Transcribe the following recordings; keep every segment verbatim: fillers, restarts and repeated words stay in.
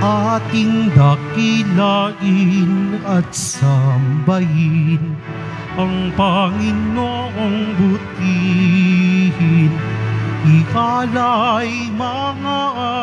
ating dakilain at sambahin ang Panginoong butihin. Ialay mga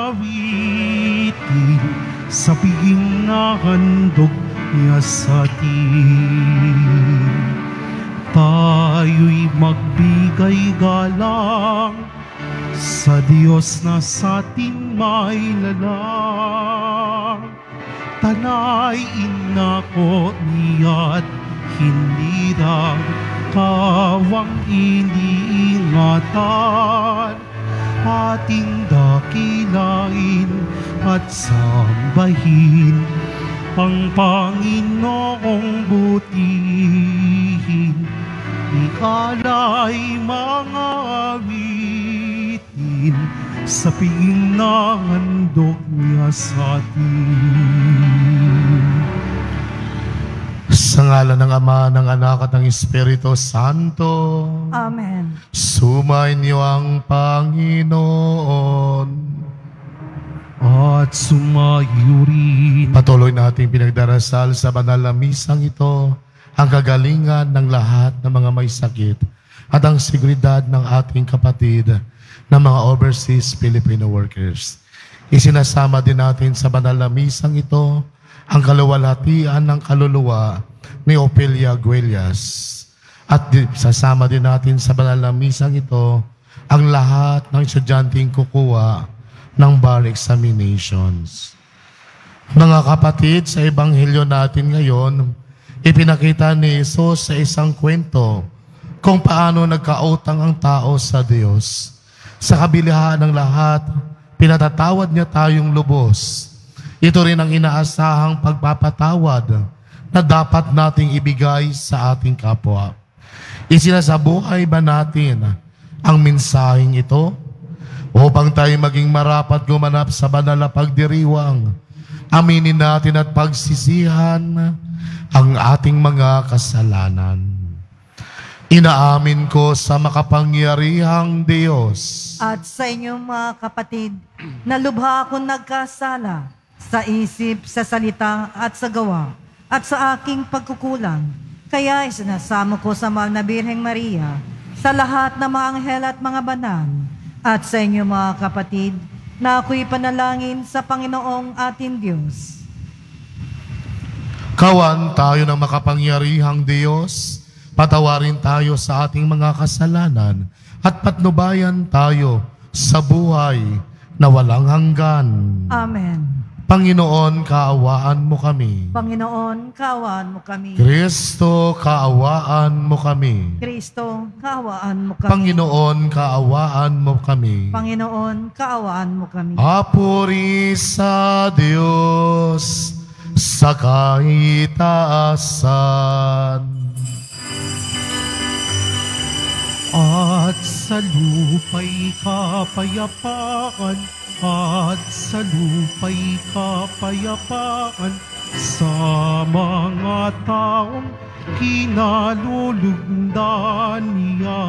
awitin sa piging na handog niya sa atin. Tayo'y magbigay galang sa Diyos na sa ating may lalang. Tanay inako niya't hindi lang kawang iniingatan, ating dakilain at sambahin ang Panginoong butihin. Ialay mga awitin sa piging na handog niya sa atin. Sa ngalan ng Ama, ng Anak at ng Espiritu Santo. Amen. Sumainyo ang Panginoon at sumayo rin. Patuloy natin pinagdarasal sa banal na misang ito ang kagalingan ng lahat ng mga may sakit at ang seguridad ng ating kapatid na mga overseas Filipino workers. Isinasama din natin sa banal na misang ito ang kaluwalhatian ng kaluluwa ni Opelia Guelias. At sasama din natin sa banal na misang ito ang lahat ng estudyanteng kukuha ng bar examinations. Mga kapatid, sa ebanghelyo natin ngayon, ipinakita ni Jesus sa isang kwento kung paano nagkautang ang tao sa Diyos. Sa kabilihan ng lahat, pinatatawad niya tayong lubos. Ito rin ang inaasahang pagpapatawad na dapat nating ibigay sa ating kapwa. Isinasabuhay ba natin ang mensaheng ito upang tayo maging marapat gumanap sa banal na pagdiriwang? Aminin natin at pagsisihan ang ating mga kasalanan. Inaamin ko sa makapangyarihang Diyos at sa inyong mga kapatid na lubha akong nagkasala sa isip, sa salita at sa gawa at sa aking pagkukulang. Kaya isinasamo ko sa mahal na Birheng Maria, sa lahat ng mga anghel at mga banal, at sa inyo mga kapatid, na ako'y panalangin sa Panginoong ating Diyos. Kawan tayo ng makapangyarihang Diyos, patawarin tayo sa ating mga kasalanan, at patnubayan tayo sa buhay na walang hanggan. Amen. Panginoon, kaawaan mo kami. Panginoon, kaawaan mo kami. Kristo, kaawaan mo kami. Kristo, kaawaan mo kami. Panginoon, kaawaan mo kami. Panginoon, kaawaan mo kami. Papuri sa Diyos sa kaitaasan at sa lupa'y kapayapaan, at sa lupa'y kapayapaan sa mga taong kinalulugdan niya.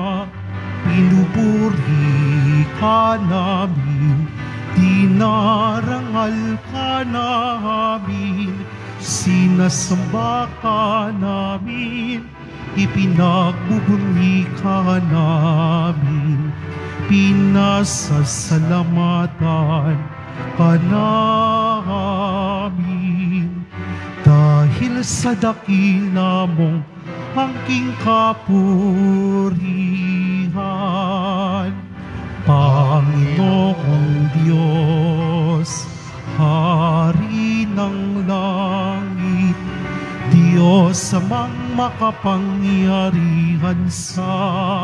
Pinupuri ka namin, dinarangal ka namin, sinasamba ka namin, ipinagbubunyi ka namin, pinasasalamatan ka namin. Dahil sa dakila mong angking kapurihan, Panginoong Diyos, Hari ng langit, Diyos amang makapangyarihan sa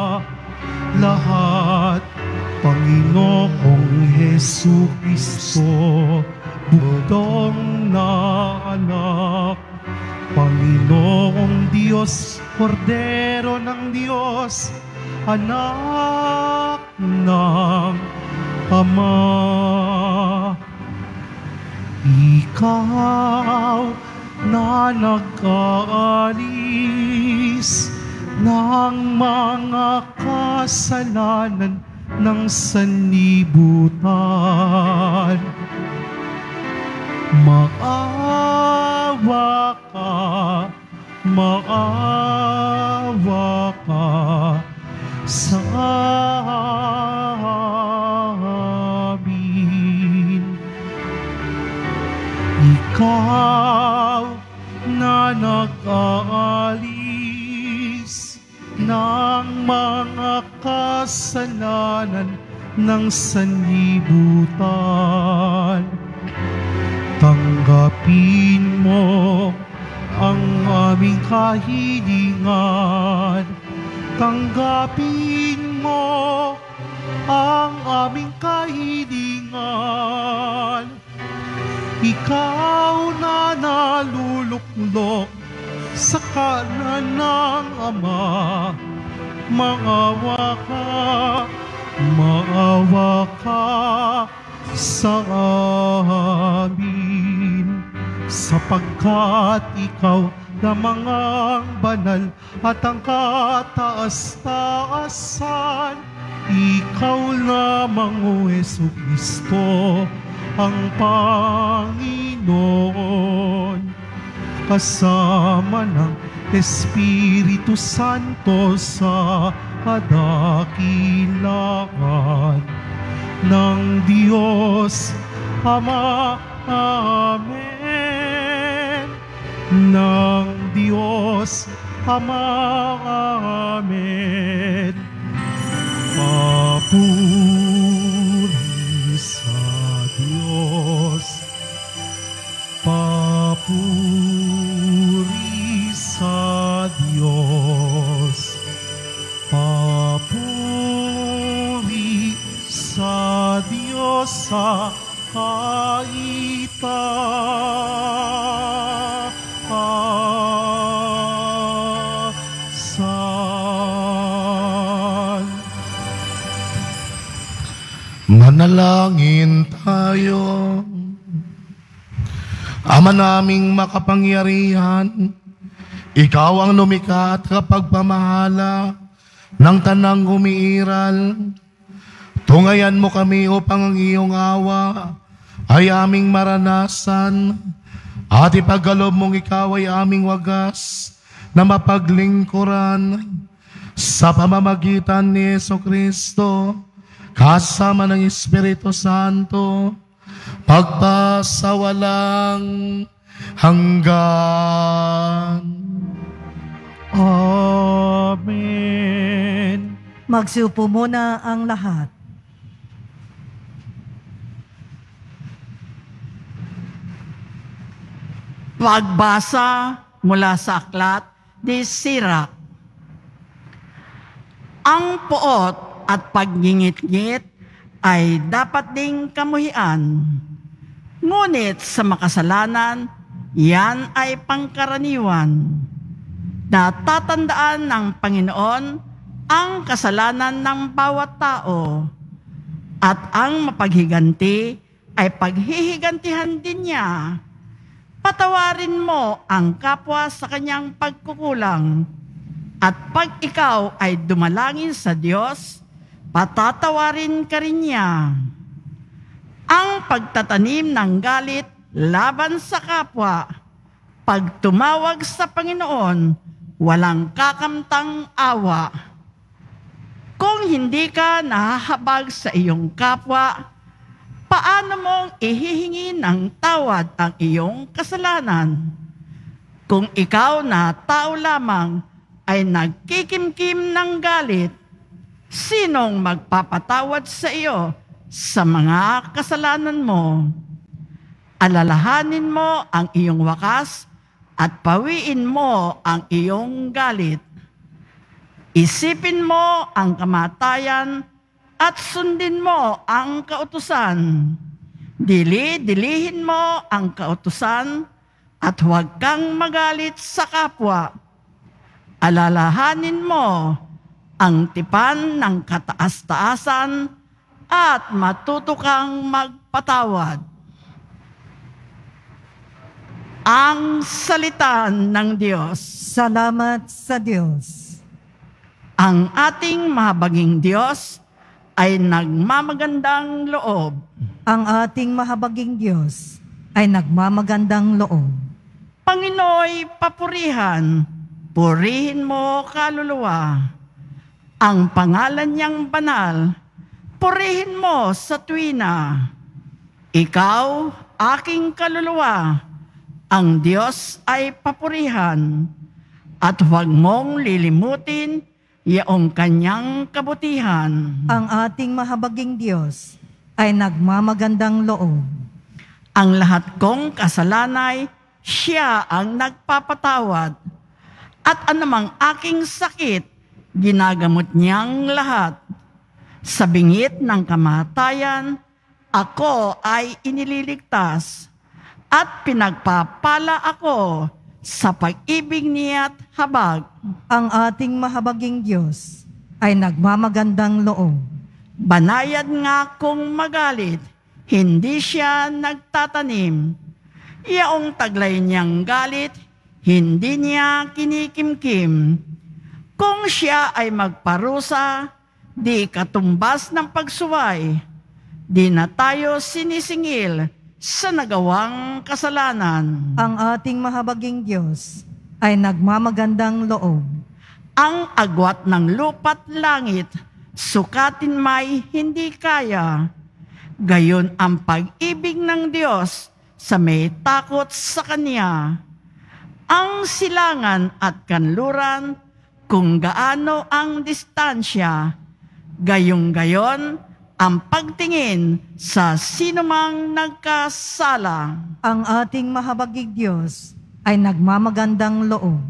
lahat, Panginoong Jesucristo, bugtong na anak, Panginoong Diyos, Kordero ng Diyos, anak ng Ama. Ikaw na nag-aalis ng mga kasalanan ng sanlibutan, Maawa ka, maawa ka sa amin. Ikaw na nag-aalis ng mga kasalanan ng sanlibutan. Tanggapin mo ang aming kahilingan. Tanggapin mo ang aming kahilingan. Ikaw na naluluklok sa kanan ng Ama, maawa ka, maawa ka sa amin, sapagkat ikaw lamang ang banal at ang kataas-taasan. Ikaw lamang, O Jesucristo, ang Panginoon, kasama ng Espiritu Santo sa kadakilaan ng Diyos Ama. Amen. Ng Diyos Ama. Amen. Papuri sa Diyos, papuri sa Diyos, papuri sa Diyos sa kaitaasan. Manalangin tayo. Ama naming makapangyarihan, ikaw ang lumikha at kapagpamahala ng tanang umiiral. Tungayan mo kami upang ang iyong awa ay aming maranasan, at ipagkaloob mong ikaw ay aming wagas na mapaglingkuran sa pamamagitan ni Jesucristo kasama ng Espiritu Santo, pagpasawalang hanggan. Amen. Magsiupo muna ang lahat. Pagbasa mula sa aklat ni Sirach. Ang poot at pagngingit-ngit ay dapat ding kamuhian. Ngunit sa makasalanan, yan ay pangkaraniwan. Natatandaan ng Panginoon ang kasalanan ng bawat tao, at ang mapaghiganti ay paghihigantihan din niya. Patawarin mo ang kapwa sa kanyang pagkukulang, at pag ikaw ay dumalangin sa Diyos, patatawarin ka rin niya. Ang pagtatanim ng galit laban sa kapwa, pag tumawag sa Panginoon, walang kakamtang awa. Kung hindi ka nahahabag sa iyong kapwa, paano mong ihihingi ng tawad ang iyong kasalanan? Kung ikaw na tao lamang ay nagkikimkim ng galit, sinong magpapatawad sa iyo sa mga kasalanan mo? Alalahanin mo ang iyong wakas at pawiin mo ang iyong galit. Isipin mo ang kamatayan at sundin mo ang kautusan. Dili-dilihin mo ang kautusan at huwag kang magalit sa kapwa. Alalahanin mo ang tipan ng kataas-taasan at matuto kang magpatawad. Ang salita ng Diyos. Salamat sa Diyos. Ang ating mahabaging Diyos ay nagmamagandang loob. Ang ating mahabaging Diyos ay nagmamagandang loob. Panginooy papurihan, purihin mo kaluluwa. Ang pangalan niyang banal, purihin mo sa tuwina. Ikaw, aking kaluluwa, ang Diyos ay papurihan. At huwag mong lilimutin yaong kanyang kabutihan. Ang ating mahabaging Diyos ay nagmamagandang loob. Ang lahat kong kasalanay, siya ang nagpapatawad. At anumang aking sakit, ginagamot niyang lahat. Sa bingit ng kamatayan, ako ay inililigtas. At pinagpapala ako sa pag-ibig niya't habag. Ang ating mahabaging Diyos ay nagmamagandang loob. Banayad nga kung magalit, hindi siya nagtatanim. Yaong taglay niyang galit, hindi niya kinikimkim. Kung siya ay magparusa, di katumbas ng pagsuway. Di na tayo sinisingil sa nagawang kasalanan. Ang ating mahabaging Diyos ay nagmamagandang loob. Ang agwat ng lupa't langit, sukatin may hindi kaya. Gayon ang pag-ibig ng Diyos sa may takot sa Kanya. Ang silangan at kanluran, kung gaano ang distansya, gayong gayon ang pagtingin sa sinumang nagkasala. Ang ating mahabaging Diyos ay nagmamagandang loob.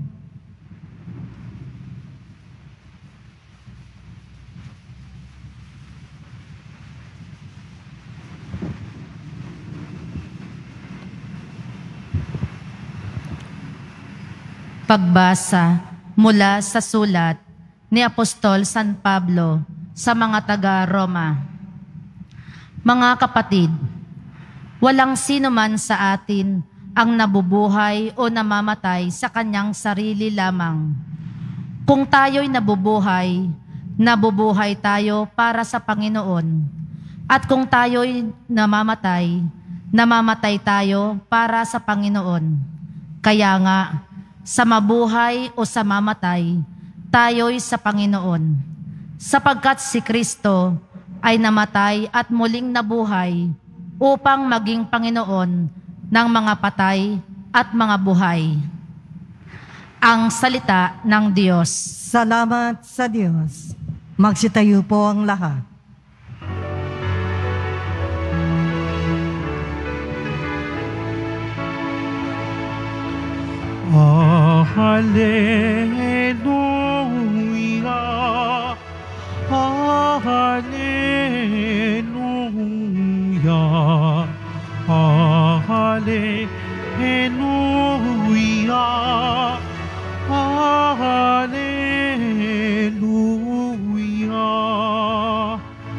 Pagbasa mula sa sulat ni Apostol San Pablo sa mga taga-Roma. Mga kapatid, walang sino man sa atin ang nabubuhay o namamatay sa kanyang sarili lamang. Kung tayo'y nabubuhay, nabubuhay tayo para sa Panginoon. At kung tayo'y namamatay, namamatay tayo para sa Panginoon. Kaya nga, sa mabuhay o sa mamatay, tayo'y sa Panginoon. Sapagkat si Kristo ay namatay at muling nabuhay upang maging Panginoon ng mga patay at mga buhay. Ang salita ng Diyos. Salamat sa Diyos. Magsitayo po ang lahat. Hallelujah, Hallelujah, Hallelujah, Hallelujah.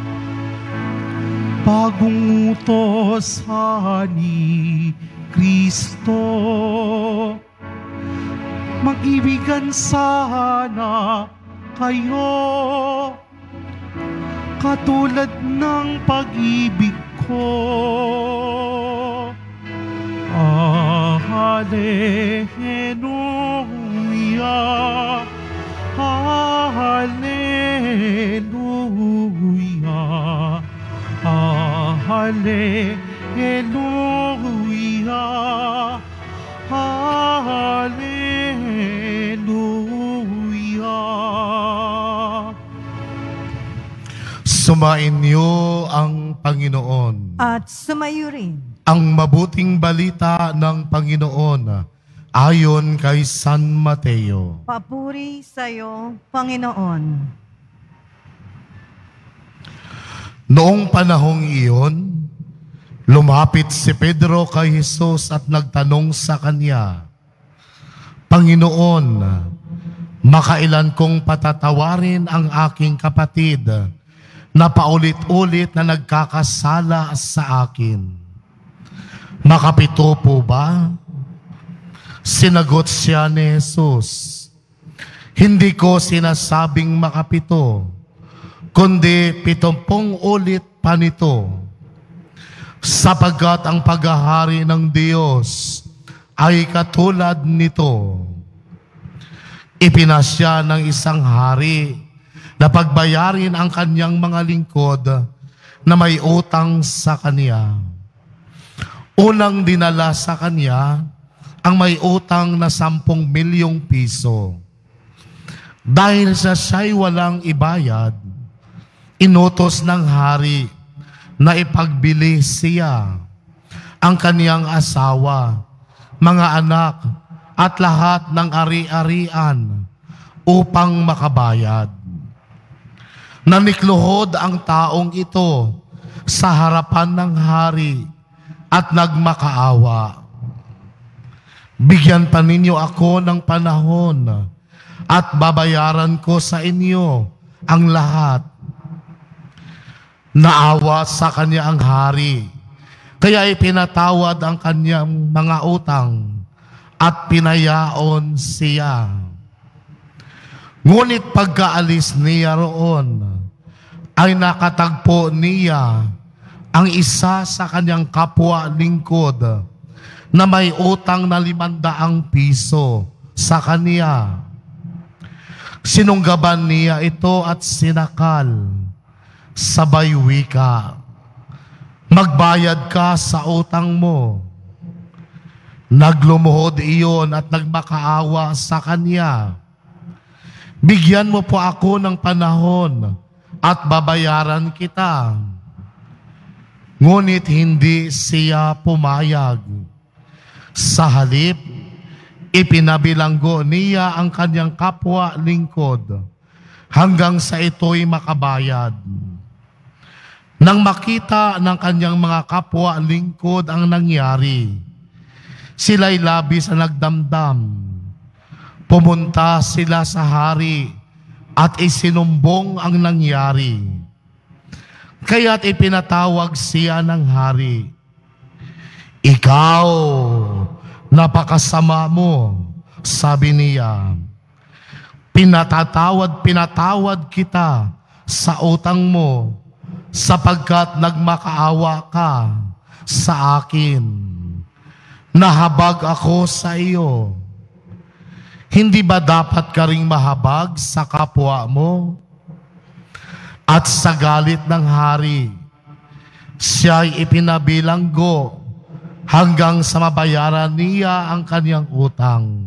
Bagong utos ni Kristo, mag-ibigan sana kayo katulad ng pag-ibig ko. Ah, Hallelujah, Hallelujah, ah, Hallelujah, Hallelujah. Sumain niyo ang Panginoon. At sumayo rin Ang mabuting balita ng Panginoon ayon kay San Mateo. papuri sa iyo, Panginoon. Noong panahong iyon, lumapit si Pedro kay Jesus at nagtanong sa kanya, Panginoon, makailan kong patatawarin ang aking kapatid na paulit-ulit na nagkakasala sa akin? Makapito po ba? Sinagot siya ni Jesus, hindi ko sinasabing makapito, kundi pitumpung ulit pa nito. sapagkat ang paghahari ng Diyos ay katulad nito. Ipinasya ng isang hari na pagbayarin ang kanyang mga lingkod na may utang sa kanya. Unang dinala sa kanya ang may utang na sampung milyong piso. Dahil sa siya'y walang ibayad, inutos ng hari na ipagbili siya, ang kaniyang asawa, mga anak, at lahat ng ari-arian upang makabayad. Nanikluhod ang taong ito sa harapan ng hari at nagmakaawa. Bigyan pa ninyo ako ng panahon at babayaran ko sa inyo ang lahat. Naawa sa kanya ang hari, kaya ipinatawad ang kanyang mga utang at pinayaon siya. Ngunit pagkaalis niya roon, ay nakatagpo niya ang isa sa kanyang kapwa lingkod na may utang na limandaang piso sa kanya. Sinunggaban niya ito at sinakal, sabay wika, magbayad ka sa utang mo. Naglumuhod iyon at nagmakaawa sa kanya. Bigyan mo po ako ng panahon at babayaran kita. Ngunit hindi siya pumayag. Sa halip, ipinabilanggo niya ang kanyang kapwa lingkod hanggang sa ito'y makabayad. Nang makita ng kanyang mga kapwa lingkod ang nangyari, sila'y labis na nagdamdam. Pumunta sila sa hari at isinumbong ang nangyari. Kaya't ipinatawag siya ng hari. Ikaw, napakasama mo, sabi niya. Pinatatawad, pinatawad kita sa utang mo sapagkat nagmakaawa ka sa akin. Nahabag ako sa iyo. Hindi ba dapat ka ring mahabag sa kapwa mo? At sa galit ng hari, siya'y ipinabilanggo hanggang sa mabayaran niya ang kanyang utang.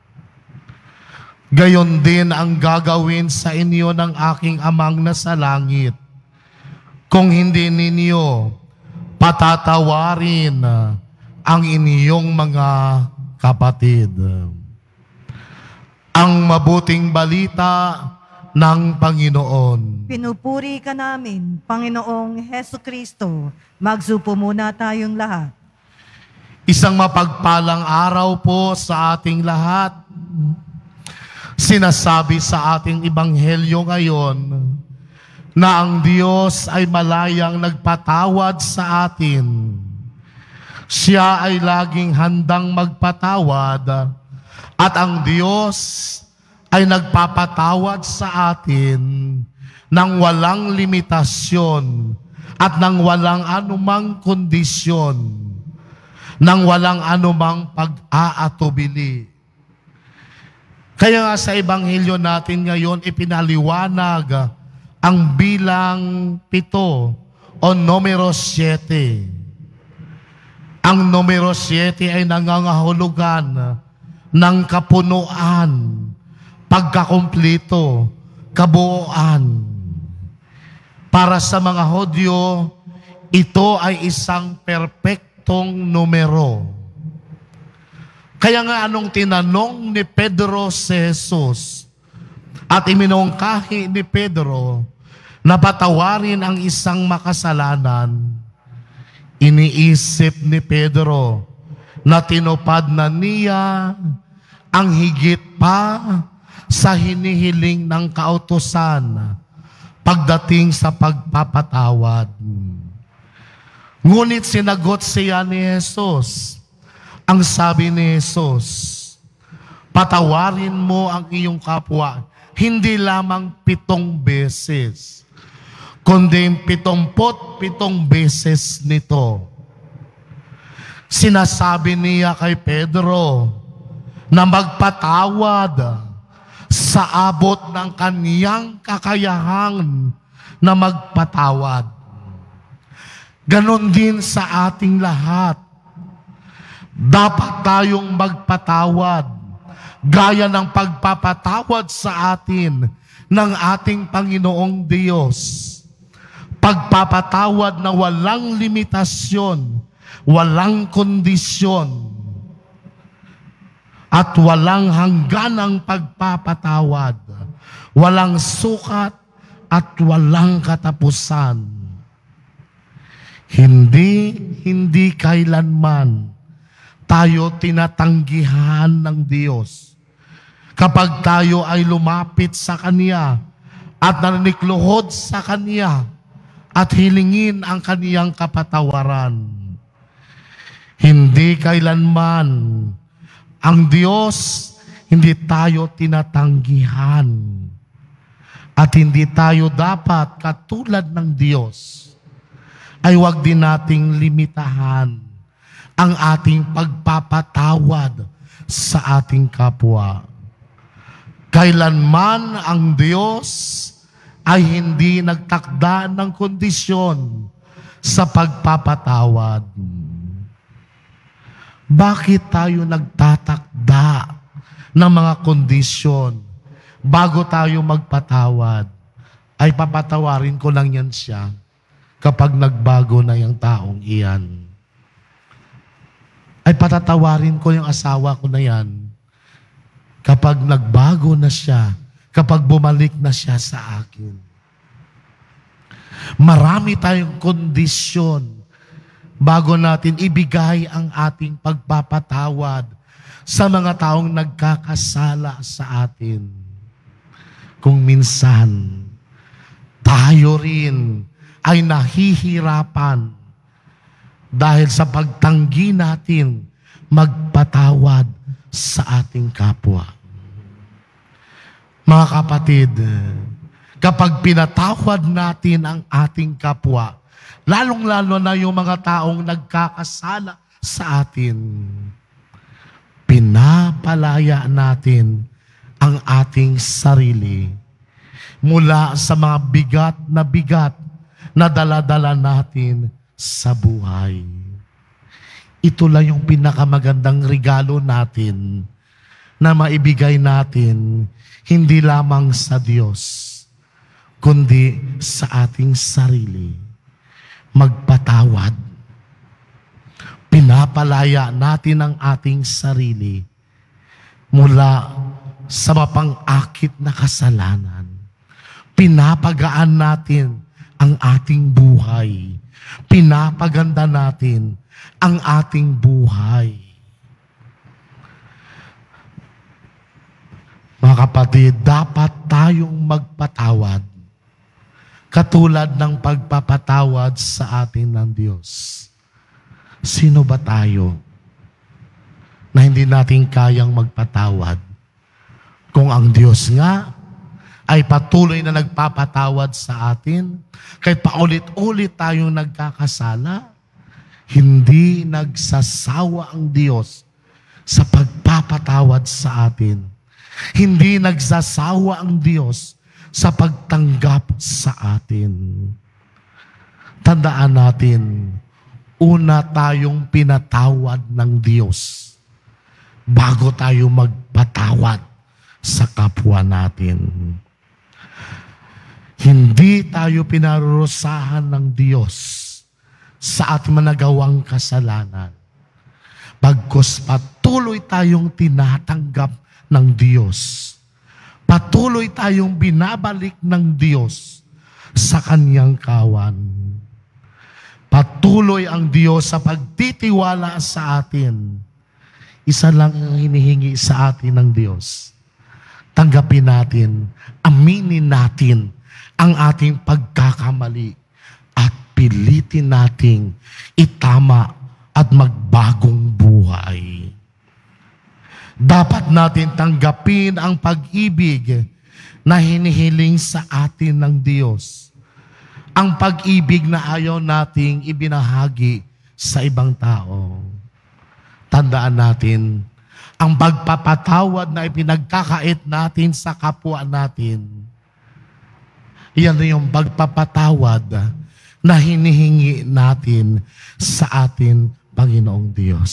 Gayon din ang gagawin sa inyo ng aking amang nasa langit, kung hindi ninyo patatawarin ang inyong mga kapatid. Ang mabuting balita ng Panginoon. Pinupuri ka namin, Panginoong Heso Kristo. Magsupo muna tayong lahat. Isang mapagpalang araw po sa ating lahat. Sinasabi sa ating ebanghelyo ngayon na ang Diyos ay malayang nagpatawad sa atin. Siya ay laging handang magpatawad at ang Diyos ay nagpapatawad sa atin ng walang limitasyon at ng walang anumang kondisyon, ng walang anumang pag-aatubili. Kaya nga sa ebanghelyo natin ngayon, ipinaliwanag ang bilang pito o numero siyete. Ang numero siyete ay nangangahulugan ng kapunuan, pagkakumplito, kabuuan. Para sa mga Hudyo, ito ay isang perpektong numero. Kaya nga anong tinanong ni Pedro si Jesus at iminungkahi ni Pedro na patawarin ang isang makasalanan, iniisip ni Pedro na tinupad na niya ang higit pa sa hinihiling ng kautusan pagdating sa pagpapatawad. Ngunit sinagot siya ni Jesus. Ang sabi ni Jesus, patawarin mo ang iyong kapwa, hindi lamang pitong beses, kundi pitumpot pitong beses nito. Sinasabi niya kay Pedro na magpatawad sa abot ng kaniyang kakayahan na magpatawad. Ganon din sa ating lahat. Dapat tayong magpatawad gaya ng pagpapatawad sa atin ng ating Panginoong Diyos. Pagpapatawad na walang limitasyon, walang kondisyon, at walang hangganang pagpapatawad, walang sukat at walang katapusan. Hindi, hindi kailanman tayo tinatanggihan ng Diyos kapag tayo ay lumapit sa Kanya at nanikluhod sa Kanya at hilingin ang Kaniyang kapatawaran. Hindi kailanman ang Diyos, hindi tayo tinatanggihan. At hindi tayo dapat, katulad ng Diyos, ay huwag din nating limitahan ang ating pagpapatawad sa ating kapwa. Kailanman ang Diyos ay hindi nagtakda ng kondisyon sa pagpapatawad. Bakit tayo nagtatakda ng mga kondisyon bago tayo magpatawad? Ay papatawarin ko lang yan siya kapag nagbago na yung taong iyan. Ay patatawarin ko yung asawa ko na yan kapag nagbago na siya, kapag bumalik na siya sa akin. Marami tayong kondisyon bago natin ibigay ang ating pagpapatawad sa mga taong nagkakasala sa atin. Kung minsan, tayo rin ay nahihirapan dahil sa pagtanggi natin magpatawad sa ating kapwa. Mga kapatid, kapag pinatawad natin ang ating kapwa, lalong-lalo na yung mga taong nagkakasala sa atin, pinapalaya natin ang ating sarili mula sa mga bigat na bigat na dala-dala natin sa buhay. Ito lang yung pinakamagandang regalo natin na maibigay natin hindi lamang sa Diyos, kundi sa ating sarili. Magpatawad. Pinapalaya natin ang ating sarili mula sa mapang-akit na kasalanan. Pinapagaan natin ang ating buhay. Pinapaganda natin ang ating buhay. Mga kapatid, dapat tayong magpatawad katulad ng pagpapatawad sa atin ng Diyos. Sino ba tayo na hindi natin kayang magpatawad? Kung ang Diyos nga ay patuloy na nagpapatawad sa atin, kahit paulit-ulit tayong nagkakasala, hindi nagsasawa ang Diyos sa pagpapatawad sa atin. Hindi nagsasawa ang Diyos sa pagtanggap sa atin. Tandaan natin, una tayong pinatawad ng Diyos bago tayo magpatawad sa kapwa natin. Hindi tayo pinarurusahan ng Diyos sa ating managawang kasalanan. Bagkus patuloy tayong tinatanggap ng Diyos. Patuloy tayong binabalik ng Diyos sa Kanyang kawan. Patuloy ang Diyos sa pagtitiwala sa atin. Isa lang ang hinihingi sa atin ng Diyos. Tanggapin natin, aminin natin ang ating pagkakamali at pilitin nating itama at magbagong buhay. Dapat natin tanggapin ang pag-ibig na hinihiling sa atin ng Diyos. Ang pag-ibig na ayaw nating ibinahagi sa ibang tao. tandaan natin, ang pagpapatawad na ipinagkakait natin sa kapwa natin, yan yung pagpapatawad na hinihingi natin sa atin, Panginoong Diyos.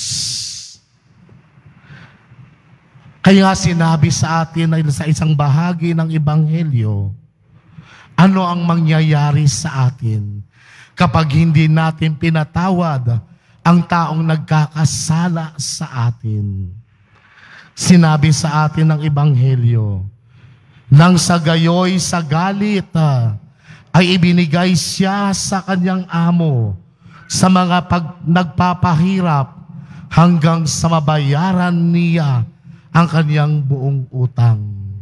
Kaya sinabi sa atin sa isang bahagi ng Ebanghelyo, ano ang mangyayari sa atin kapag hindi natin pinatawad ang taong nagkakasala sa atin. Sinabi sa atin ng Ebanghelyo, nang sa gayoy sa galit ah, ay ibinigay siya sa kanyang amo sa mga pag nagpapahirap hanggang sa mabayaran niya ang kanyang buong utang.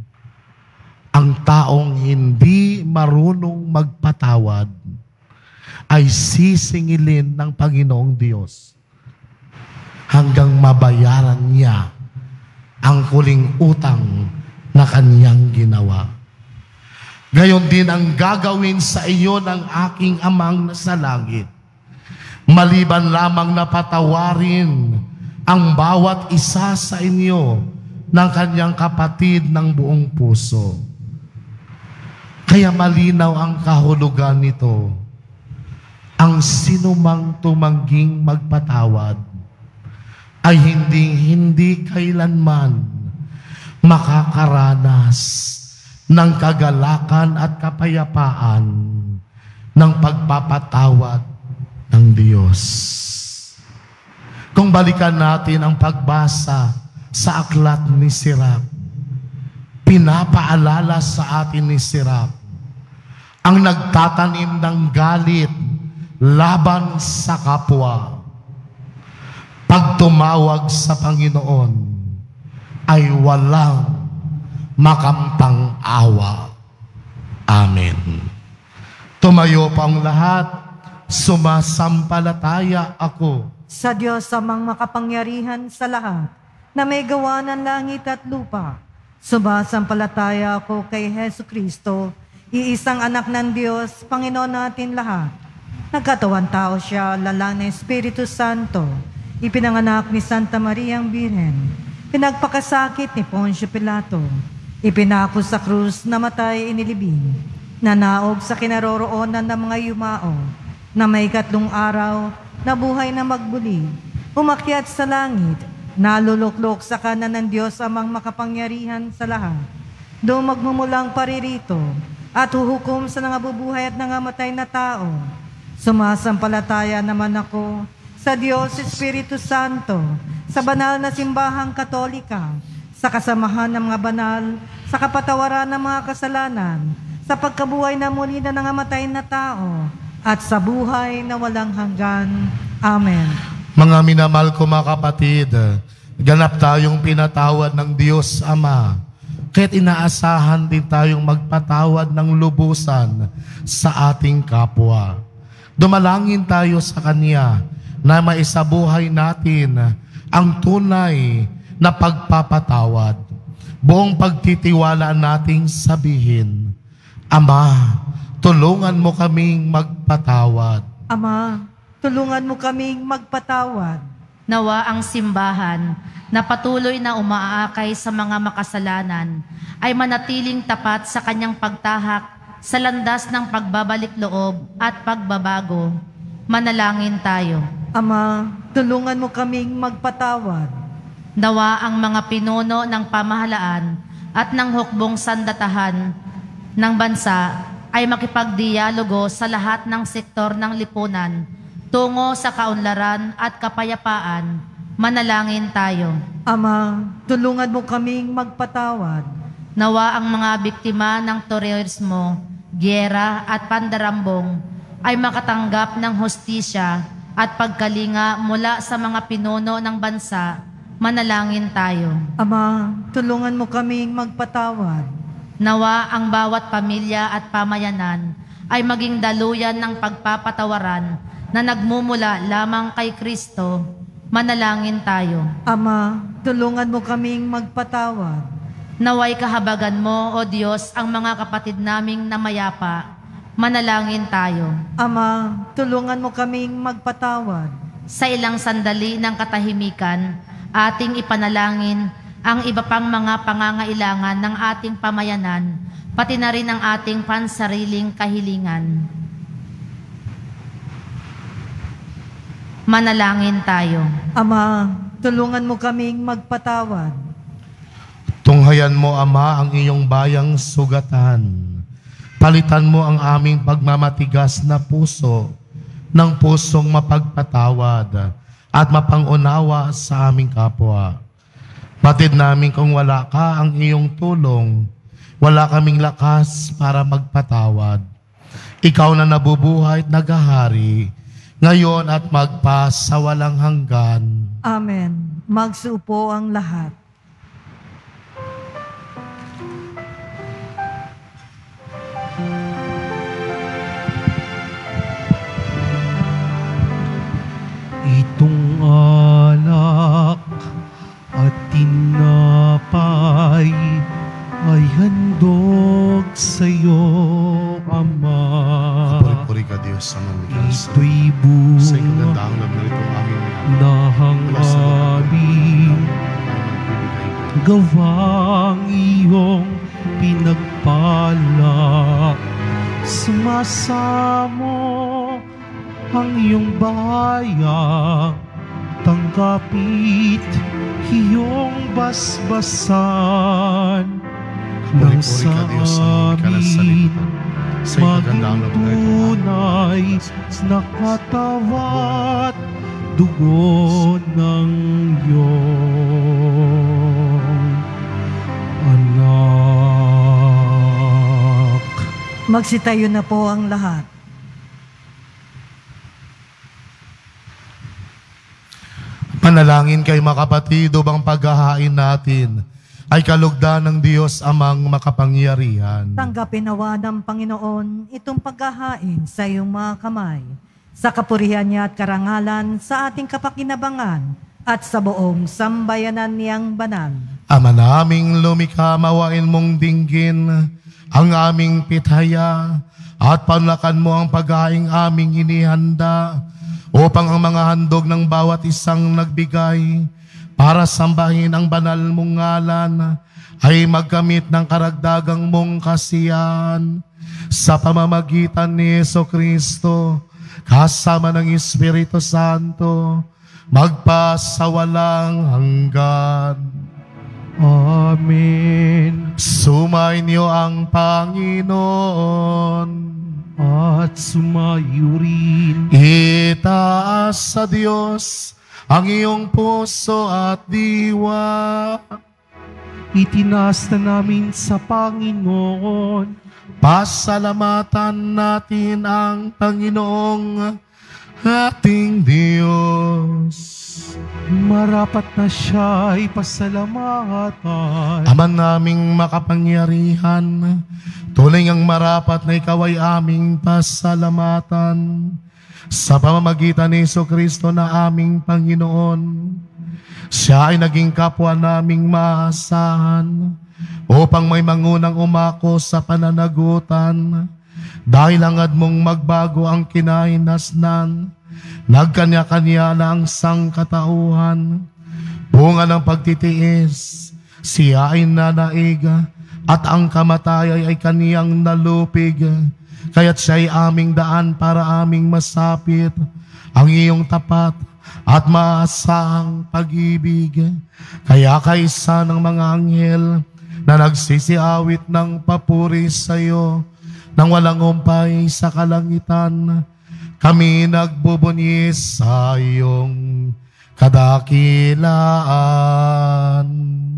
Ang taong hindi marunong magpatawad ay sisingilin ng Panginoong Diyos hanggang mabayaran niya ang huling utang na kanyang ginawa. Gayon din ang gagawin sa iyo ng aking amang nasa langit. Maliban lamang na patawarin ang bawat isa sa inyo ng kanyang kapatid ng buong puso. Kaya malinaw ang kahulugan nito. Ang sinumang tumangging magpatawad ay hindi-hindi kailanman makakaranas ng kagalakan at kapayapaan ng pagpapatawad ng Diyos. Kung balikan natin ang pagbasa sa aklat ni Sirach, pinapaalala sa atin ni Sirach ang nagtatanim ng galit laban sa kapwa. Pag tumawag sa Panginoon, ay walang makampang awa. Amen. Tumayo pa ang lahat, sumasampalataya ako Sa Diyos amang makapangyarihan sa lahat, na may gawa ng langit at lupa. Sumasampalataya ako kay Hesu Kristo, iisang anak ng Diyos, Panginoon natin lahat. Nagkatawan tao siya, lalang ng Espiritu Santo, ipinanganak ni Santa Maria ang Birhen, pinagpakasakit ni Poncio Pilato, ipinako sa krus, namatay, inilibing, nanaog sa kinaroroonan ng mga yumao, na may katlong araw, nabuhay na magbuli, umakyat sa langit, naluluklok sa kanan ng Diyos amang makapangyarihan sa lahat. Doon magmumulang paririto, at huhukom sa nangabubuhay at nangamatay na tao. Sumasampalataya naman ako sa Diyos Espiritu Santo, sa banal na simbahang Katolika, sa kasamahan ng mga banal, sa kapatawaran ng mga kasalanan, sa pagkabuhay na muli na nangamatay na tao, at sa buhay na walang hanggan. Amen. Mga minamahal ko mga kapatid, ganap tayong pinatawad ng Diyos Ama, kaya't inaasahan din tayong magpatawad ng lubusan sa ating kapwa. Dumalangin tayo sa Kanya na maisabuhay natin ang tunay na pagpapatawad. Buong pagtitiwala nating sabihin, Ama, tulungan mo kaming magpatawad. Ama, tulungan mo kaming magpatawad. Nawa ang simbahan na patuloy na umaakay sa mga makasalanan ay manatiling tapat sa kanyang pagtahak sa landas ng pagbabalik loob at pagbabago. Manalangin tayo. Ama, tulungan mo kaming magpatawad. Nawa ang mga pinuno ng pamahalaan at ng hukbong sandatahan ng bansa ay makipagdialogo sa lahat ng sektor ng lipunan tungo sa kaunlaran at kapayapaan. Manalangin tayo. Ama, tulungan mo kaming magpatawad. Nawa ang mga biktima ng terorismo, gyera at pandarambong ay makatanggap ng hustisya at pagkalinga mula sa mga pinuno ng bansa. Manalangin tayo. Ama, tulungan mo kaming magpatawad. Nawa ang bawat pamilya at pamayanan ay maging daluyan ng pagpapatawaran na nagmumula lamang kay Kristo. Manalangin tayo. Ama, tulungan mo kaming magpatawad. Naway kahabagan mo, O Diyos, ang mga kapatid naming namayapa. Manalangin tayo. Ama, tulungan mo kaming magpatawad. Sa ilang sandali ng katahimikan, ating ipanalangin ang iba pang mga pangangailangan ng ating pamayanan, pati na rin ang ating pansariling kahilingan. Manalangin tayo. Ama, tulungan mo kaming magpatawad. Tunghayan mo, Ama, ang iyong bayang sugatan. Palitan mo ang aming pagmamatigas na puso ng pusong mapagpatawad at mapangunawa sa aming kapwa. Batid namin kung wala ka ang iyong tulong, wala kaming lakas para magpatawad. Ikaw na nabubuhay at naghahari, ngayon at magpa sa walang hanggan. Amen. Magsuupo ang lahat. Itong alak at tinapay ay handog sa iyo, Ama. Puri-puri ka, Diyos, sa manigas. Ito'y Sa bunga ikagandang loob na itong aming na hangaring gawang iyong pinagpala. Sumasamo ang iyong bayang, tanggapit iyong basbasan ng Puri-puri sa ka, Diyos, sa manigas sa amin. lipunan. Sa ikagandang loob na itong Magtunay na katawat dugo ng iyong anak. Magsitayo na po ang lahat. Panalangin kay mga kapatid upang paghahain natin ay kalugdan ng Diyos Amang makapangyarihan. Tanggapin nawa ng Panginoon itong paghahain sa iyong mga kamay, sa kapurihan niya at karangalan sa ating kapakinabangan at sa buong sambayanan niyang banal. Ama naming lumikha, mawain mong dinggin ang aming pitaya at panlakan mo ang paghahaing aming inihanda upang ang mga handog ng bawat isang nagbigay para sambahin ang banal mong ngalan ay magkamit ng karagdagang mong kasiyahan sa pamamagitan ni Jesucristo kasama ng Espiritu Santo magpasawalang hanggan. Amen. Sumainyo ang Panginoon At sumayo rin itaas sa Diyos ang iyong puso at diwa. itinaas na namin sa Panginoon. Pasalamatan natin ang Panginoong ating Diyos. Marapat na siya ay pasalamatan. Ama naming makapangyarihan, tunay ngang marapat na ikaw ay aming pasalamatan sa pamamagitan ni Jesucristo na aming Panginoon. Siya ay naging kapwa naming maasahan upang may mangunang umako sa pananagutan. Dahil hangad mong magbago ang kinahinasnan, nagkanya-kanya na ang sangkatauhan. Bunga ng pagtitiis, siya ay nanaig, at ang kamatay ay kaniyang nalupig. Kaya't siya ay aming daan para aming masapit ang iyong tapat at maasahang pag-ibig. Kaya kaisa ng mga anghel na nagsisiawit ng papuri sa iyo nang walang umpay sa kalangitan, kami nagbubunyi sa iyong kadakilaan.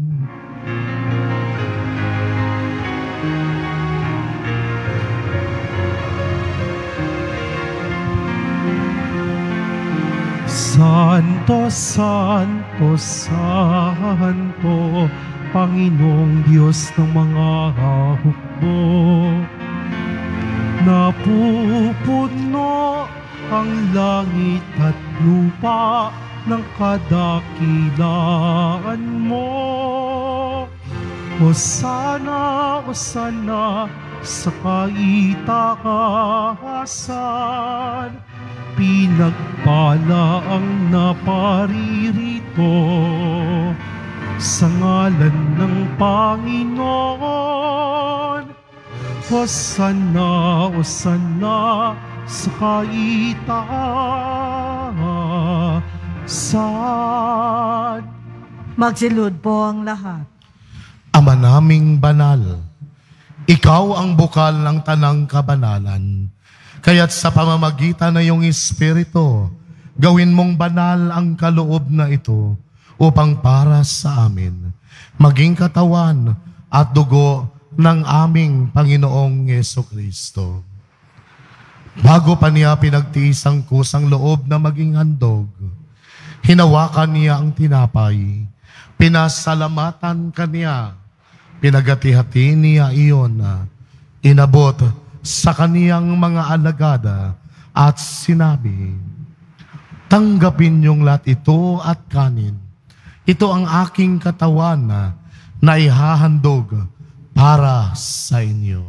Santo, Santo, Santo, Panginoong Diyos ng mga hukbo. Napupuno ang langit at lupa ng kadakilaan mo. Hosana, Hosana sa kaitaasan. Pinagpala ang naparirito sa ngalan ng Panginoon. Hosana, hosana sa kaitaasan. Magsilud po ang lahat. Ama naming banal, ikaw ang bukal ng tanang kabanalan. Kaya't sa pamamagitan ng iyong Espiritu, gawin mong banal ang kaloob na ito upang para sa amin maging katawan at dugo ng aming Panginoong Yesukristo. Bago pa niya pinagtiis ang kusang loob na maging handog, hinawakan niya ang tinapay, pinasalamatan kaniya, pinagati-hati niya iyon, inabot sa kaniyang mga alagada at sinabi, tanggapin niyong lahat ito at kanin. Ito ang aking katawan na, na ihahandog para sa inyo.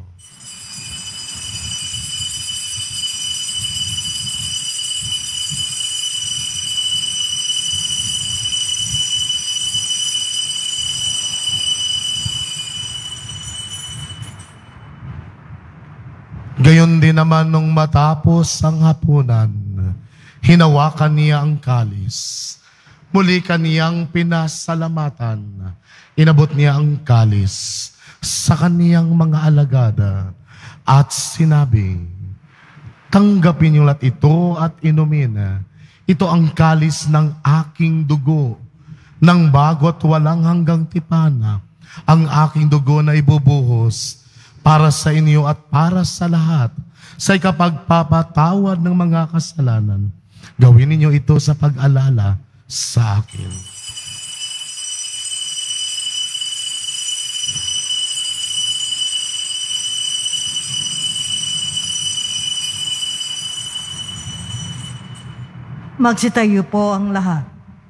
Gayon din naman nung matapos ang hapunan, hinawakan niya ang kalis. Muli kaniyang pinasalamatan. Inabot niya ang kalis sa kaniyang mga alagada at sinabi, tanggapin niyo lahat ito at inumin. Ito ang kalis ng aking dugo, ng bago at walang hanggang tipan. Ang aking dugo na ibubuhos para sa inyo at para sa lahat, sa ikapagpapatawad ng mga kasalanan. Gawin ninyo ito sa pag-alala sa akin. Magsitayo po ang lahat.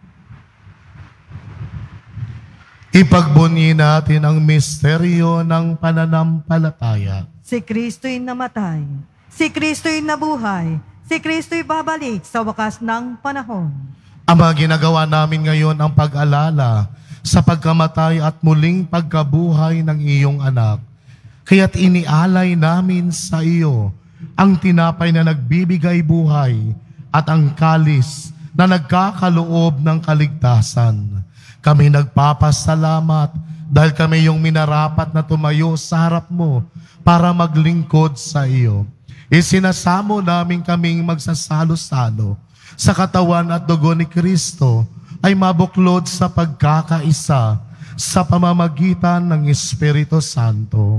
Ipagbunyi natin ang misteryo ng pananampalataya. Si Kristo'y namatay, si Kristo'y nabuhay, si Kristo'y babalik sa wakas ng panahon. Ama, ginagawa namin ngayon ang pag-alala sa pagkamatay at muling pagkabuhay ng iyong anak. Kaya't inialay namin sa iyo ang tinapay na nagbibigay buhay at ang kalis na nagkakaloob ng kaligtasan. Kami nagpapasalamat dahil kami yung minarapat na tumayo sa harap mo para maglingkod sa iyo. Isinasamo namin kaming magsasalo-salo sa katawan at dugo ni Kristo ay mabuklod sa pagkakaisa sa pamamagitan ng Espiritu Santo.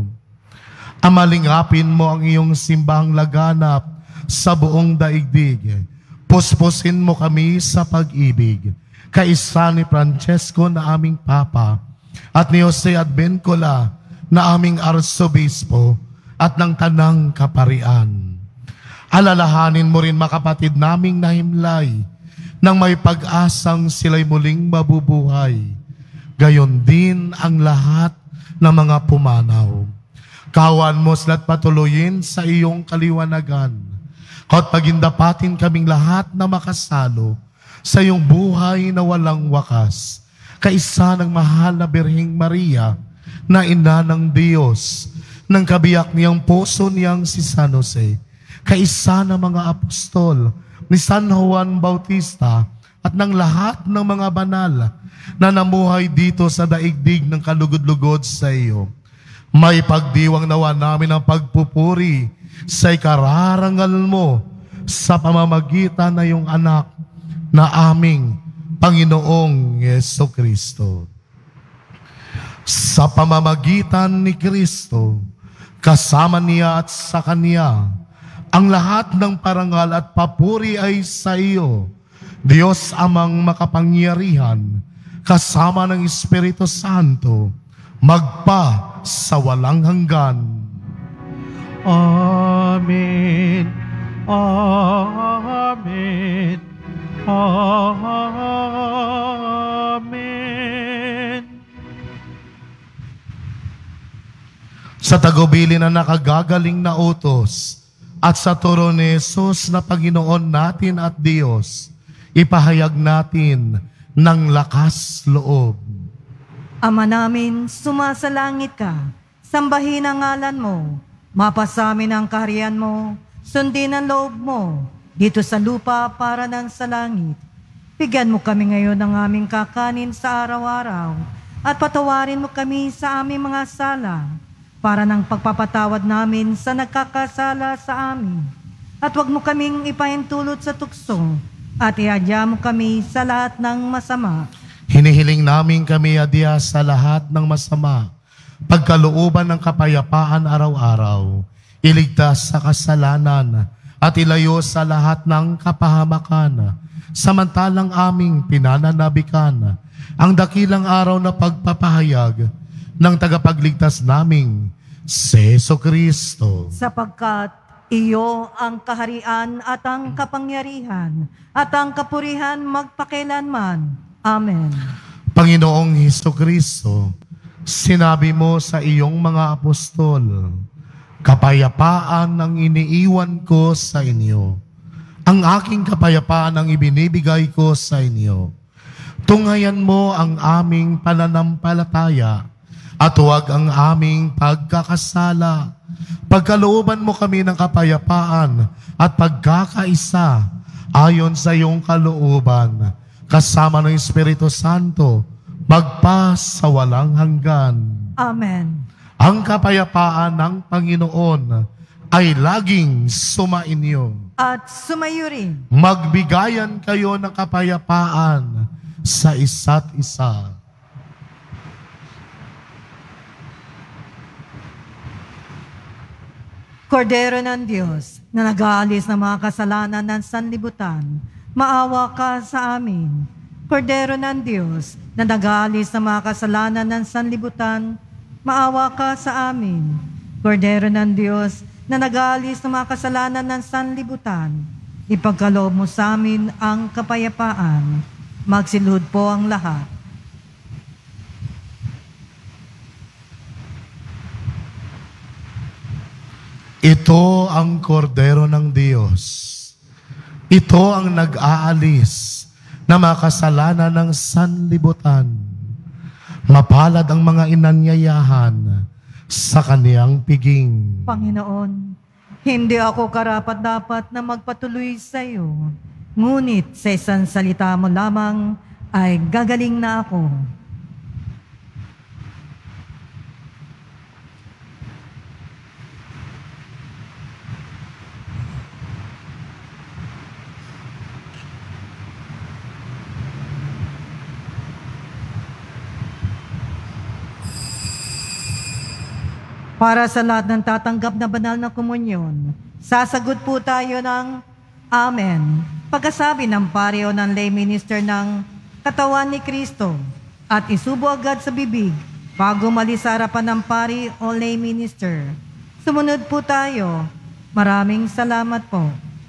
Amalingapin mo ang iyong simbahang laganap sa buong daigdig. Puspusin mo kami sa pag-ibig. Kaisa ni Francesco na aming Papa at ni Jose Advencola na aming Arsobispo at ng Tanang Kaparian. Alalahanin mo rin makapatid naming nahimlay nang may pag-asang sila'y muling mabubuhay. Gayon din ang lahat ng mga pumanaw. Kawan mo sila't patuloyin sa iyong kaliwanagan. Kaut pagindapatin kaming lahat na makasalo sa iyong buhay na walang wakas. Kaisa ng mahal na Birheng Maria na ina ng Diyos, ng kabiyak niyang puso niyang si San Jose, kaisa ng mga apostol, ni San Juan Bautista, at ng lahat ng mga banal na namuhay dito sa daigdig ng kalugod-lugod sa iyo. May pagdiwang nawa namin ang pagpupuri sa ikararangal mo sa pamamagitan na iyong anak na aming Panginoong Yesukristo. Sa pamamagitan ni Kristo, kasama niya at sa Kanya, ang lahat ng parangal at papuri ay sa iyo, Diyos Amang makapangyarihan, kasama ng Espiritu Santo, magpa sa walang hanggan. Amen. Amen. Amen. Sa sa tagubili na nakagagaling na utos, at sa turo ni Jesus na Panginoon natin at Diyos, ipahayag natin ng lakas loob. Ama namin, sumasalangit ka, sambahin ang ngalan mo, mapasamin ang kaharian mo, sundin ang loob mo, dito sa lupa para nan sa langit. Bigyan mo kami ngayon ng aming kakanin sa araw-araw, at patawarin mo kami sa aming mga sala, para ng pagpapatawad namin sa nagkakasala sa amin. At huwag mo kaming ipahintulot sa tukso, at iadya mo kami sa lahat ng masama. Hinihiling namin kami adya sa lahat ng masama, pagkalooban ng kapayapaan araw-araw, iligtas sa kasalanan, at ilayo sa lahat ng kapahamakan, samantalang aming pinananabikan ang dakilang araw na pagpapahayag ng tagapagligtas naming si Jesucristo. Sapagkat iyo ang kaharian at ang kapangyarihan at ang kapurihan magpakailanman. Amen. Panginoong Jesucristo, sinabi mo sa iyong mga apostol, kapayapaan ang iniiwan ko sa inyo. Ang aking kapayapaan ang ibinibigay ko sa inyo. Tunghayan mo ang aming pananampalataya at huwag ang aming pagkakasala. Pagkalooban mo kami ng kapayapaan at pagkakaisa ayon sa iyong kalooban, kasama ng Espiritu Santo, magpa sa walang hanggan. Amen. Ang kapayapaan ng Panginoon ay laging sumainyo. At sumayo rin. Magbigayan kayo ng kapayapaan sa isa't isa. Kordero ng Diyos, na nag-aalis ng mga kasalanan ng sanlibutan, maawa ka sa amin. Kordero ng Diyos, na nag-aalis ng mga kasalanan ng sanlibutan, maawa ka sa amin. Kordero ng Diyos, na nag-aalis ng mga kasalanan ng sanlibutan, ipagkaloob mo sa amin ang kapayapaan. Magsilhod po ang lahat. Ito ang kordero ng Diyos. Ito ang nag-aalis na mga kasalanan ng sanlibutan. Mapalad ang mga inanyayahan sa kaniyang piging. Panginoon, hindi ako karapat-dapat na magpatuloy sa iyo. Ngunit sa isang salita mo lamang ay gagaling na ako. Para sa lahat ng tatanggap na banal na komunyon, sasagot po tayo ng Amen. Pagkasabi ng pari o ng lay minister ng katawan ni Kristo at isubo agad sa bibig bago malis sa harapan ng pari o lay minister. Sumunod po tayo. Maraming salamat po.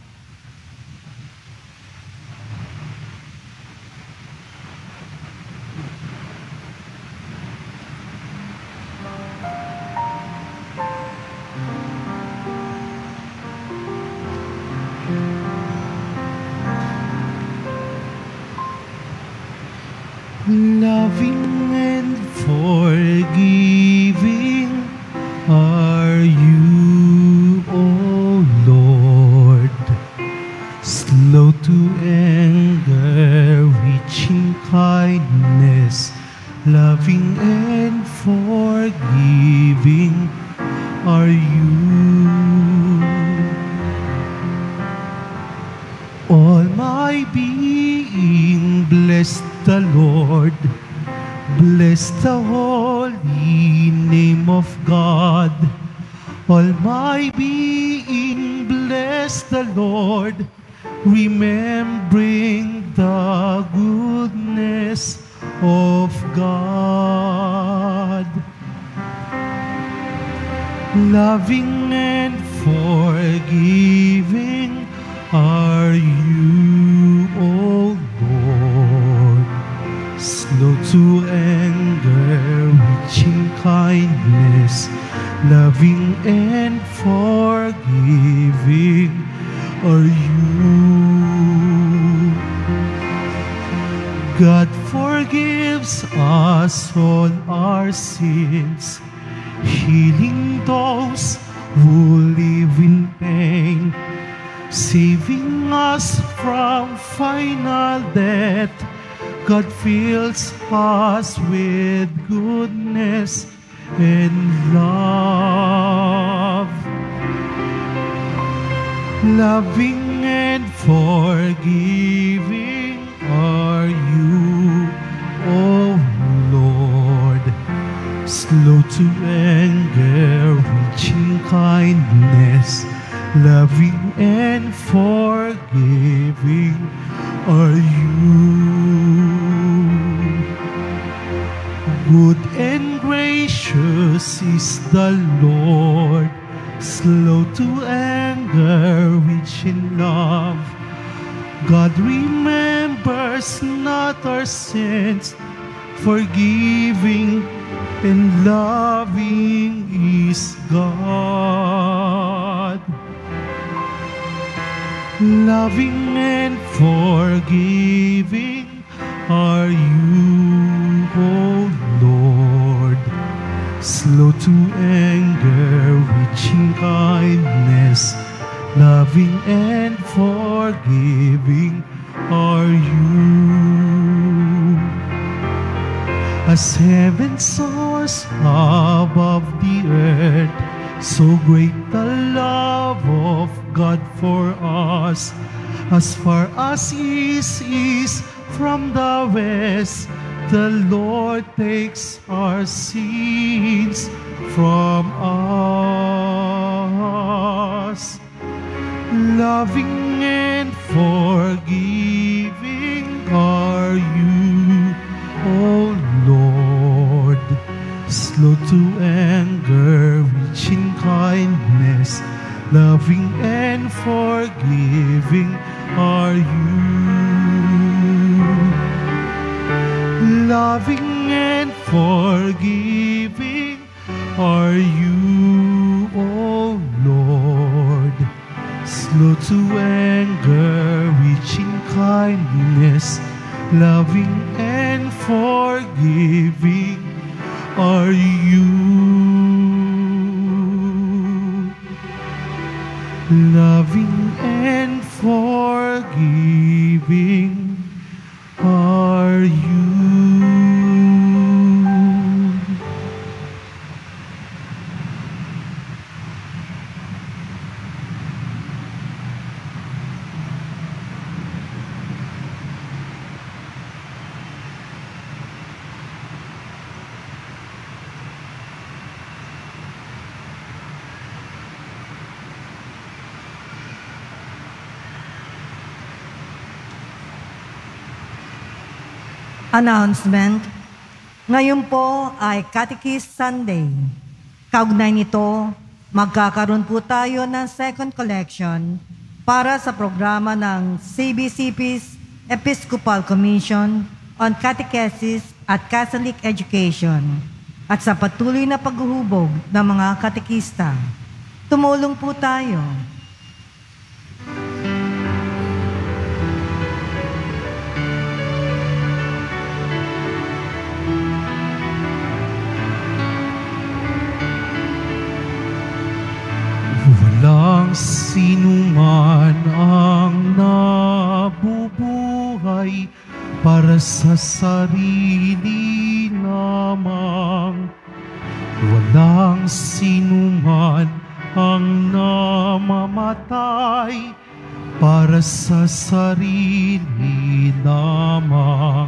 Loving and forgiving are you, O Lord. Slow to anger, rich in kindness, loving and forgiving are you. All my being, bless the Lord. Bless the holy name of God. All my being, bless the Lord, remembering the goodness of God. Loving and forgiving are you, O Lord. Slow to anger, rich in kindness, loving are you. God forgives us all our sins, healing those who live in pain, saving us from final death. God fills us with goodness and love. Loving and forgiving are you, O Lord. Slow to anger, rich in kindness, loving and forgiving are you. Good and gracious is the Lord, slow to anger, rich in love. God remembers not our sins, forgiving and loving is God. Loving and forgiving are you, O Lord. Slow to anger, rich in kindness, loving and forgiving are you. As heaven soars above the earth, so great the love of God for us. As far as east is from the west, the Lord takes our sins from us. Loving and forgiving are you, O Lord. Slow to anger, rich in kindness, loving and forgiving are you. Loving and forgiving are you, O Lord. Slow to anger, rich in kindness, loving and forgiving are you. Loving and forgiving are you. Announcement. Ngayon po ay Catechist Sunday. Kaugnay nito, magkakaroon po tayo ng second collection para sa programa ng C B C P's Episcopal Commission on Catechesis at Catholic Education at sa patuloy na paghuhubog ng mga katekista. Tumulong po tayo. Walang sinuman ang nabubuhay para sa sarili lamang. Walang sinuman ang namamatay para sa sarili lamang.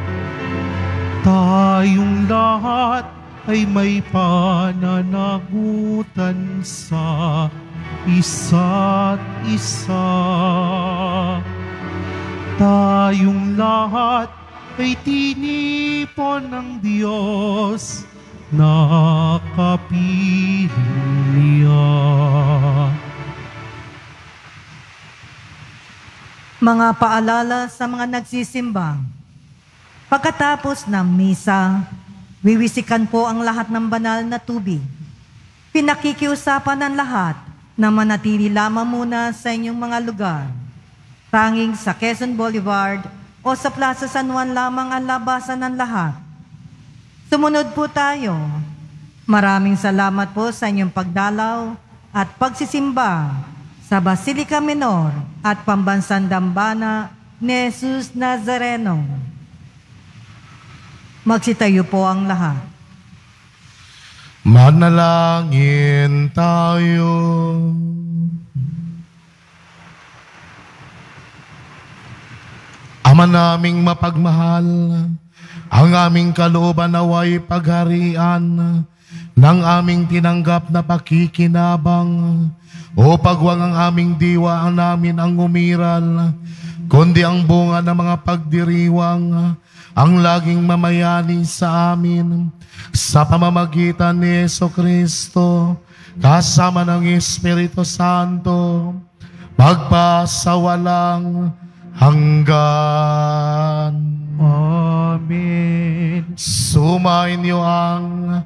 Tayong lahat ay may pananagutan sa isa't isa. Tayong lahat ay tinipon ng Diyos na kapiling niya. Mga paalala sa mga nagsisimba. Pagkatapos ng misa, wiwisikan po ang lahat ng banal na tubig. Pinakikiusapan ng lahat na manatili lamang muna sa inyong mga lugar. Tanging sa Quezon Boulevard o sa Plaza San Juan lamang ang labasan ng lahat. Sumunod po tayo. Maraming salamat po sa inyong pagdalaw at pagsisimba sa Basilica Minor at Pambansang Dambana ni Jesus Nazareno. Magsitayo po ang lahat. Manalangin tayo. Ama naming mapagmahal, ang aming kalooban naway pagharian ng aming tinanggap na pakikinabang o pagwang ang aming diwa ang namin ang umiral, kundi ang bunga ng mga pagdiriwang ang laging mamayani sa amin sa pamamagitan ni Jesucristo kasama ng Espiritu Santo magpasawalang hanggan. Amen. Sumainyo ang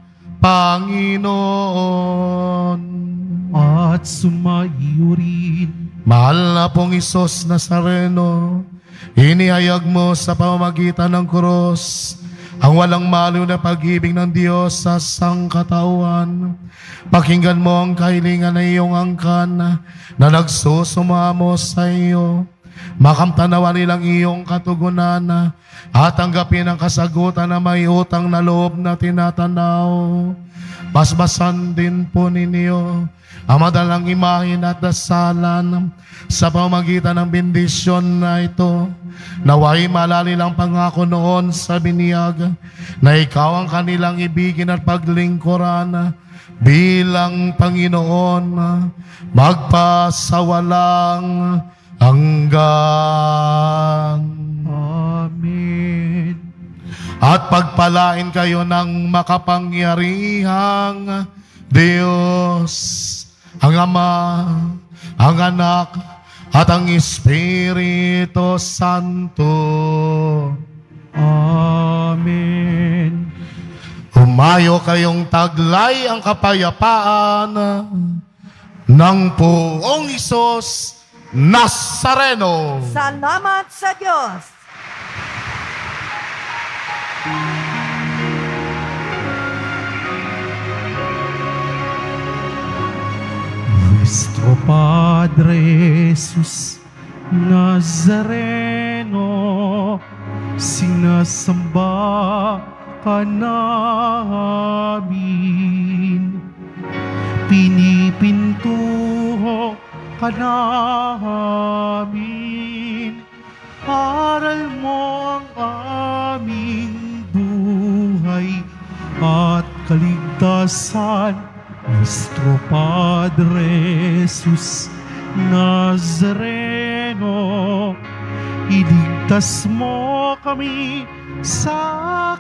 Panginoon. At sumaiyo rin. Mahal na pong Isos Nazareno, inihayag mo sa pamamagitan ng krus ang walang maliw na pag-ibig ng Diyos sa sangkatauhan. Pakinggan mo ang kahilingan ng iyong angkan na nagsusumamo sa iyo. Makamtanawa nilang iyong katugunan at tanggapin ang kasagutan na may utang na loob na tinatanaw. Basbasan din po ninyo ang madalang imahin at dasalan sa pamamagitan ng bendisyon na ito. Naway malali lang pangako noon sa biniyag na ikaw ang kanilang ibigin at paglingkuran bilang Panginoon magpasawalang hanggan. Amen. At pagpalain kayo ng makapangyarihang Diyos, ang Ama, ang Anak, at ang Espiritu Santo. Amen. Humayo kayong taglay ang kapayapaan ng Poong Isos Nazareno. Salamat sa Diyos. Nuestro Padre Jesus Nazareno, sinasamba ka namin, pinipintuho ka namin, aral mo ang aming buhay at kaligtasan. Nuestro Padre Jesus Nazareno, iligtas mo kami sa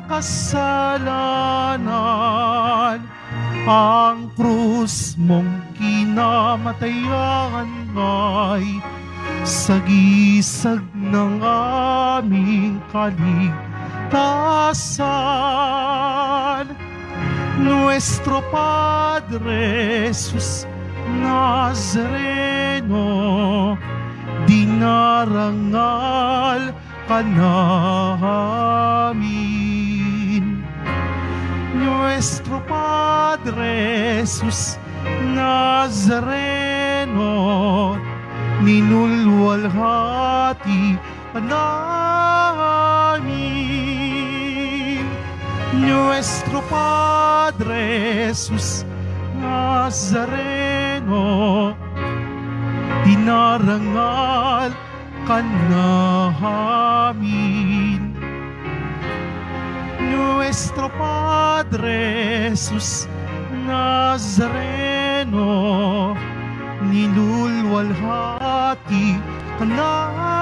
kasalanan. Ang krus mong kinamatayan ay sagisag ng aming kaligtasan. Nuestro Padre Jesus Nazareno, dinarangal ka namin. Nuestro Padre Jesus Nazareno, ninulwalhati ka namin. Nuestro Padre Jesus Nazareno, dinarangal ka namin. Nuestro Padre Jesus Nazareno, nilulwalhati ka namin.